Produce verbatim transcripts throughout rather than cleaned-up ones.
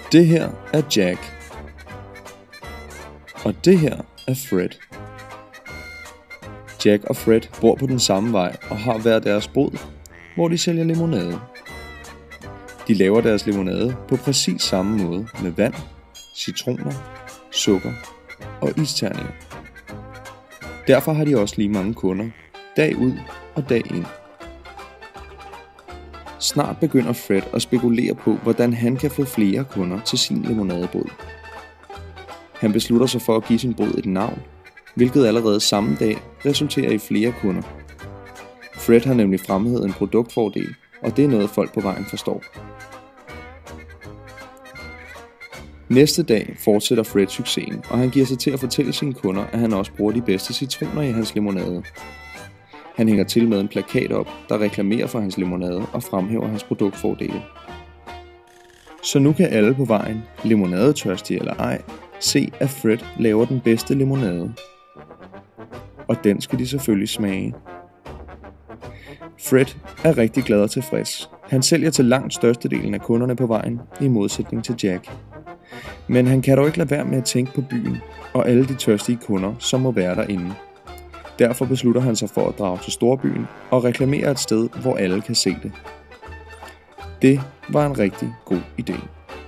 Det her er Jack. Og det her er Fred. Jack og Fred bor på den samme vej og har hver deres bod, hvor de sælger limonade. De laver deres limonade på præcis samme måde med vand, citroner, sukker og isterninger. Derfor har de også lige mange kunder, dag ud og dag ind. Snart begynder Fred at spekulere på, hvordan han kan få flere kunder til sin limonadebod. Han beslutter sig for at give sin bod et navn, hvilket allerede samme dag resulterer i flere kunder. Fred har nemlig fremhævet en produktfordel, og det er noget folk på vejen forstår. Næste dag fortsætter Fred succesen, og han giver sig til at fortælle sine kunder, at han også bruger de bedste citroner i hans limonade. Han hænger til med en plakat op, der reklamerer for hans limonade og fremhæver hans produktfordele. Så nu kan alle på vejen, limonadetørstige eller ej, se at Fred laver den bedste limonade. Og den skal de selvfølgelig smage. Fred er rigtig glad og tilfreds. Han sælger til langt størstedelen af kunderne på vejen, i modsætning til Jack. Men han kan dog ikke lade være med at tænke på byen og alle de tørstige kunder, som må være derinde. Derfor beslutter han sig for at drage til storbyen og reklamere et sted, hvor alle kan se det. Det var en rigtig god idé.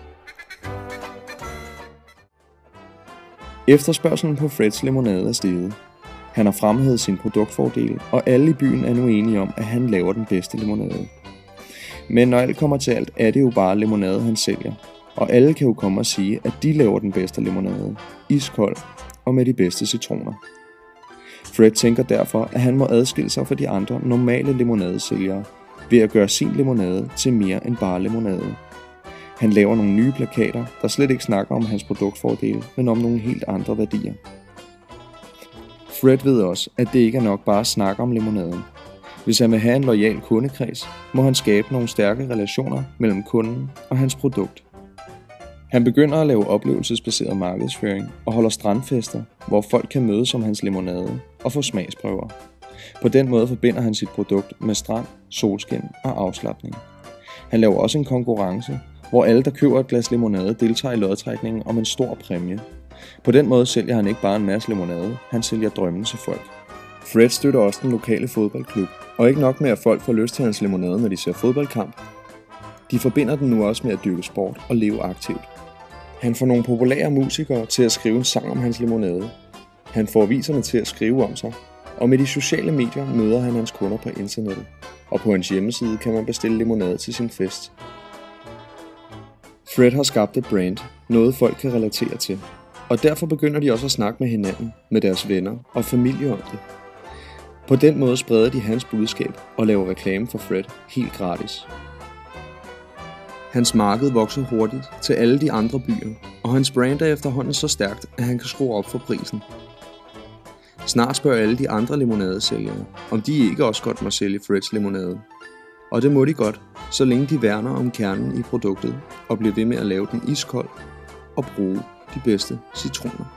Efterspørgselen på Freds limonade er steget. Han har fremhævet sin produktfordele, og alle i byen er nu enige om, at han laver den bedste limonade. Men når alt kommer til alt, er det jo bare limonade, han sælger. Og alle kan jo komme og sige, at de laver den bedste limonade. Iskold og med de bedste citroner. Fred tænker derfor, at han må adskille sig fra de andre normale limonadesælgere ved at gøre sin limonade til mere end bare limonade. Han laver nogle nye plakater, der slet ikke snakker om hans produktfordele, men om nogle helt andre værdier. Fred ved også, at det ikke er nok bare at snakke om limonaden. Hvis han vil have en loyal kundekreds, må han skabe nogle stærke relationer mellem kunden og hans produkt. Han begynder at lave oplevelsesbaseret markedsføring og holder strandfester, hvor folk kan mødes om hans limonade og få smagsprøver. På den måde forbinder han sit produkt med strand, solskin og afslapning. Han laver også en konkurrence, hvor alle, der køber et glas limonade, deltager i lodtrækningen om en stor præmie. På den måde sælger han ikke bare en masse limonade, han sælger drømmen til folk. Fred støtter også den lokale fodboldklub, og ikke nok med, at folk får lyst til hans limonade, når de ser fodboldkamp. De forbinder den nu også med at dyrke sport og leve aktivt. Han får nogle populære musikere til at skrive en sang om hans limonade. Han får aviserne til at skrive om sig, og med de sociale medier møder han hans kunder på internettet. Og på hans hjemmeside kan man bestille limonade til sin fest. Fred har skabt et brand, noget folk kan relatere til. Og derfor begynder de også at snakke med hinanden, med deres venner og familie om det. På den måde spreder de hans budskab og laver reklame for Fred helt gratis. Hans marked vokser hurtigt til alle de andre byer, og hans brand er efterhånden så stærkt, at han kan skrue op for prisen. Snart spørger alle de andre limonadesælgere, om de ikke også godt må sælge Freds limonade. Og det må de godt, så længe de værner om kernen i produktet og bliver ved med at lave den iskold og bruge de bedste citroner.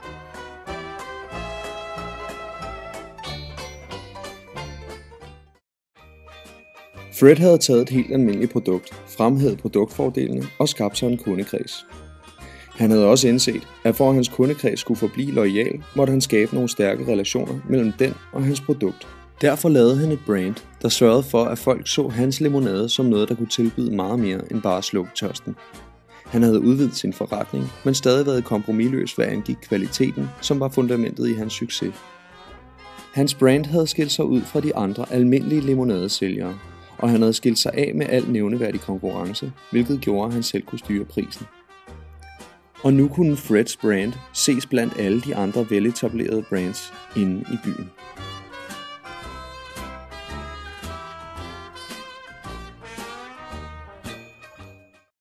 Fred havde taget et helt almindeligt produkt, fremhævet produktfordelene og skabt sig en kundekreds. Han havde også indset, at for at hans kundekreds skulle forblive loyal, måtte han skabe nogle stærke relationer mellem den og hans produkt. Derfor lavede han et brand, der sørgede for, at folk så hans limonade som noget, der kunne tilbyde meget mere end bare at slukke tørsten. Han havde udvidet sin forretning, men stadig været kompromisløs, hvad angik kvaliteten, som var fundamentet i hans succes. Hans brand havde skilt sig ud fra de andre almindelige limonadesælgere, og han havde skilt sig af med al nævneværdig konkurrence, hvilket gjorde, at han selv kunne styre prisen. Og nu kunne Freds brand ses blandt alle de andre veletablerede brands inde i byen.